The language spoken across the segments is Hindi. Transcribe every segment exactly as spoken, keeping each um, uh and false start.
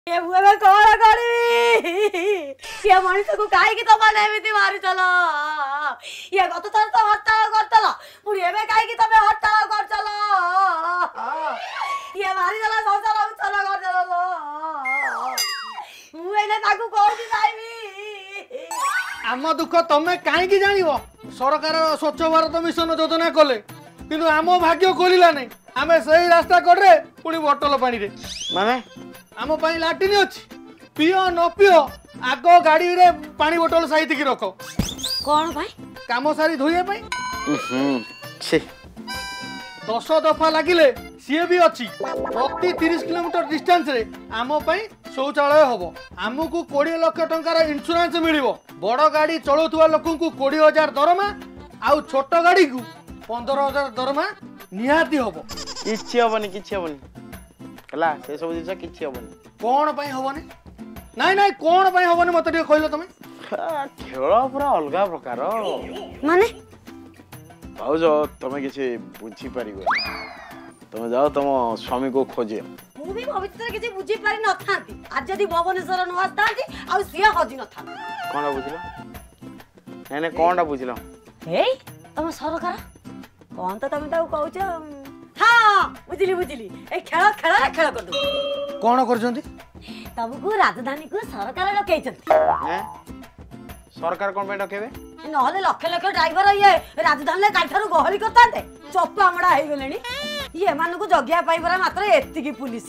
ये बुए कौन करी ये मनीष को काहे की तमा एमिति मारी चलो ये गत थर तो हड़ताल करतला पुरी एबे काहे की तमे हड़ताल कर चलो ये मारी चला संसार चला कर चलो मु एने ताकू कोठी जाईबी आम दुख तमे काहे की जानिबो सरकार स्वच्छ भारत मिशन योजना कले किंतु आम भाग्य खोलिला नहीं आमे सही रास्ता करे पुणी बोतल पानी रे माने आम पाई लाटिन अछि पियो न पियो आगो गाड़ी रे पानी बोतल सहित की रखो कौन भाई काम सारी धोइए पाई छी दस दफा लागिले सीए भी अछि प्रति तीस किलोमीटर डिस्टेंस रे आम पाई शौचालय हबो आमको बीस लाख टंकार इंश्योरेंस मिलिबो बड़ गाड़ी चलौथुवा लोकन को बीस हज़ार दरमा आउ छोट गाड़ी को पंद्रह हज़ार दरमा निहाती हबो किछि हबनी किछि हबनी हला से सब जिंस किछि हबनी कोन पई हबनी नाइ नाइ कोन पई हबनी मते ଟିକେ कहलो तमे खेल पूरा अलगा प्रकार माने भाउज तमे किछि बुझी परिबो तमे जाओ तम स्वामी को खोजे मु भी भविष्य किछि बुझी पारि न थांती आज जदी भुवनेश्वर न आस्तांती आ सिया हजि न था कोन बुझिलो नै नै कोनटा बुझिलो हे तम सरकार कोन त तमे ताऊ कहउछ हां बुझिली बुझिली ए खेल खेल खेल कर दो कोन करजंती तमको राजधानी को सरकार डकैछंती हैं सरकार कोन पे डकेबे नहले लक्ष लक्ष ड्राइवर ये राजधानी काठारू गहली करतांते चप्पा मडा हे गेलेनी ये मान को जगिया पाई परा मात्र एत्ती की पुलिस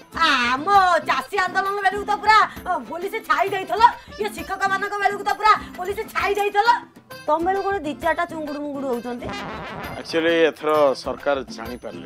आम चासी आंदोलन बेलू तो पूरा पुलिस छाई देइथलो ये शिक्षक मान को बेलू तो पूरा पुलिस छाई देइथलो तम बेलू कोन दी चारटा चुंगुडु मुंगुडु होउचंती एक्चुअली एथरो सरकार जानि पारले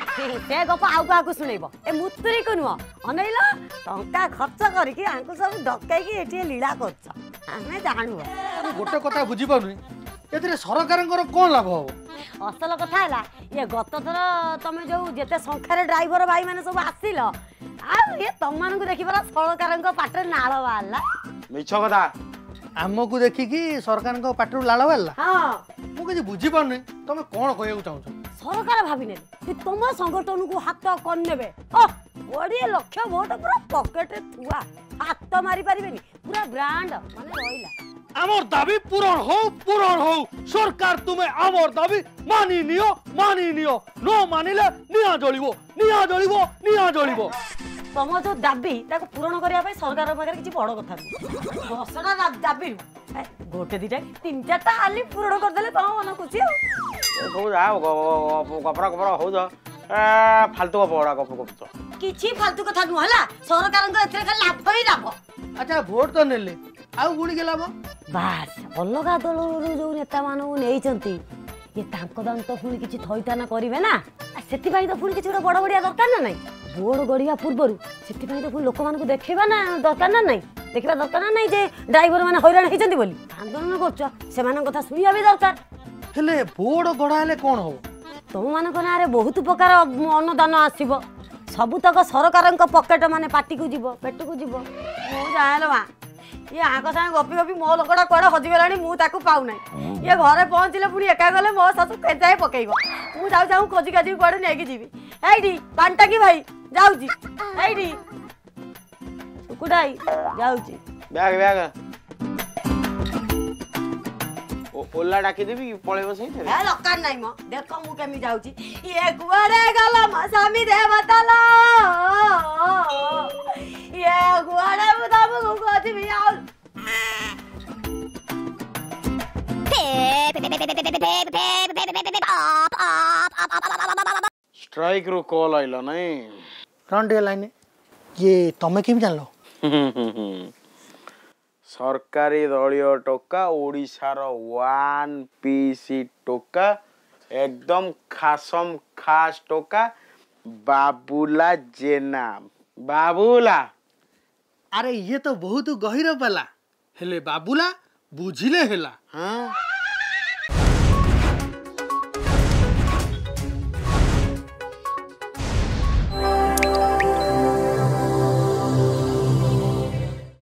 से गप आउ का को सुनेबो ए मुतरी को नुह अनैला टंका खर्च करके आंको सब डकाई की एठी लीला करछ हमें जानू गोटे कथा बुझी पाउनी एतरे सरकारंकर कोन लाभ हो असल कथा हला ये गत थर तमे जो जेते संख्या रे ड्राइवर भाई माने सब आसिल आ ये तम मान को देखि बरा सरकारंक पाटे नाळ वाला मिछ कथा आमको देखि कि सरकारंक पाटरू लाळ वाला हां मु कि बुझी पाउनी तमे कोन कहयौ चाहौ सरकार भाबिने कि तुम संगठन को हाथ कोन नेबे ओ ओडी लक्ष वोट पूरा पॉकेट रे थुआ हाथ मारी परिबेनी पूरा ब्रांड माने रहिला आमर दाबी पूरण हो पूरण हो सरकार तुम्हें आमर दाबी मानी नियो मानी नियो नो मानिले निया जळिबो निया जळिबो निया जळिबो तम जो दाबी ताको पूरण करिया भाई सरकार पाखरे किछि बड़ कथा दसटा दाबी गोटे दिटा तीन चारटा आली पूरण कर देले तम मन खुशी हो हो जा गपरा गपरा हो जा फालतू गपरा गप गप तो किछि फालतू कथा नु हला सरकारंक एथरे खाली लाभ ही लाभ अच्छा वोट तो नेले आउ गुणी गेला बा बास अलगा दल जो नेता मानू नेइचंती ये तांको दान तो पुणी किछि थइताना करिवे ना सेति भाई तो पुणी किछि बड़ बड़िया दरकार ना नहीं बोर्ड गड़िया पूर्वरु सेति भाई तो पुणी लोक मान को देखैबा ना दरकार ना नहीं देखबा दरकार ना नहीं जे ड्राइवर माने हैरान हेचंती बोली आंदोलन करछ से मान कथा सुनिया भी दरकार हेले बोर्ड गड़ाले कोन हो तुम मान को ना रे बहुत प्रकार अनुदान आसीबो सबु तक सरकारंक पॉकेट माने पार्टी को जीवो पेट को जीवो मु जायलो मा ये आंक संगे गपी गपी मो लोकड़ा कोड़ा हजि गेलानी मु ताकू पाउ नै ये घरे पहुंचले पुनी एका गले मो सासु केजाय पकेइबो मु जाउ जाउ खोजी काजी कोडे नेकी जीवी एडी पांटा की भाई जाउजी एडी कुडाई जाउजी बैग बैग ओ ओला डाकी देबी पळे बसई ए दरकार नै म देखो मु केमी जाउजी ये कुआरे गला मा स्वामी देवताला ये कुआरे बुदाबु कोथि भी आउ स्ट्राइक रो कॉल आइला नहीं रंडी लाइन ये तमे केम जानलो सरकारी दलियो टोका ओडिसा रो वन पीसी टोका एकदम खासम खास टोका बाबूला जेना बाबूला अरे ये तो बहुत गहिर पाला हेले बाबूला बुझिले हेला हां